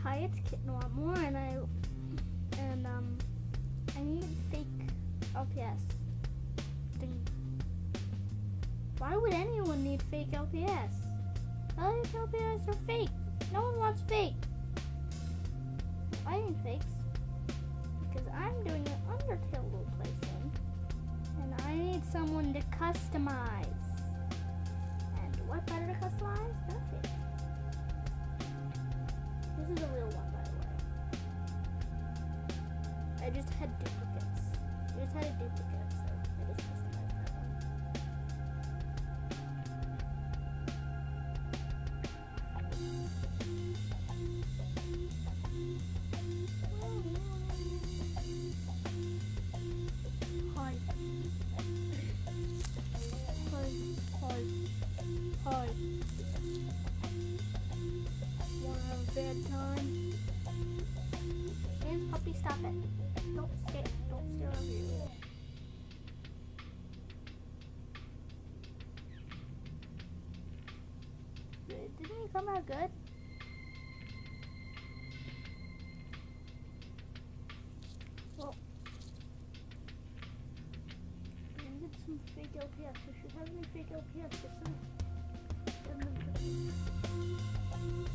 Hi, it's Kitten a lot more, and I need fake LPS. Ding. Why would anyone need fake LPS? All these LPS are fake. No one wants fake. I need fakes because I'm doing an Undertale roleplay soon, and I need someone to customize. And what better to customize than a fake? This is a real one, by the way. I just had duplicates. I just had a duplicate, so I just customized that one. Hi. Hi. Wanna have a bad time? Hands, puppy, stop it. Don't stare over you. Didn't he come out good? Well, I get some fake LPS. We should have any fake LPS for some.